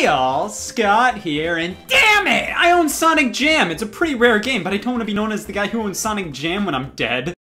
Hey all, Scott here, and damn it! I own Sonic Jam! It's a pretty rare game, but I don't want to be known as the guy who owns Sonic Jam when I'm dead.